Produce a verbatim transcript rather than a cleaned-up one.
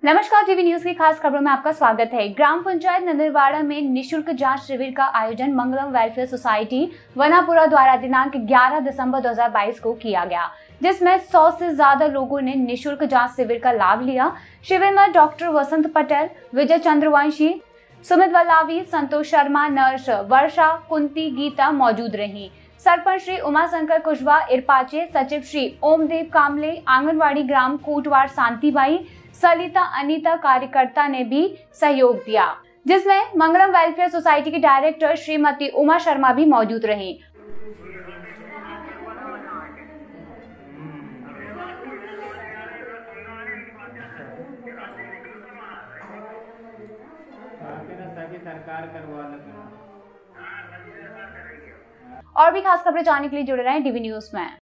नमस्कार, TV news की खास खबरों में आपका स्वागत है। ग्राम पंचायत नंदरवाड़ा में निशुल्क जांच शिविर का आयोजन मंगलम वेलफेयर सोसाइटी वनापुरा द्वारा दिनांक ग्यारह दिसंबर दो हज़ार बाईस को किया गया, जिसमें सौ से ज्यादा लोगों ने निशुल्क जांच शिविर का लाभ लिया। शिविर में डॉक्टर वसंत पटेल, विजय चंद्रवंशी, सुमित वल्लावी, संतोष शर्मा, नर्स वर्षा, कुंती, गीता मौजूद रही। सरपंच श्री उमाशंकर कुशवाहा इरपाचे, सचिव श्री ओमदेव कामले, आंगनवाड़ी ग्राम कोटवार शांतिबाई, सलिता, अनीता कार्यकर्ता ने भी सहयोग दिया, जिसमें मंगलम वेलफेयर सोसाइटी की डायरेक्टर श्रीमती उमा शर्मा भी मौजूद रही। सरकार करवा और भी खास खबरें जानने के लिए जुड़े रहें टीवी न्यूज में।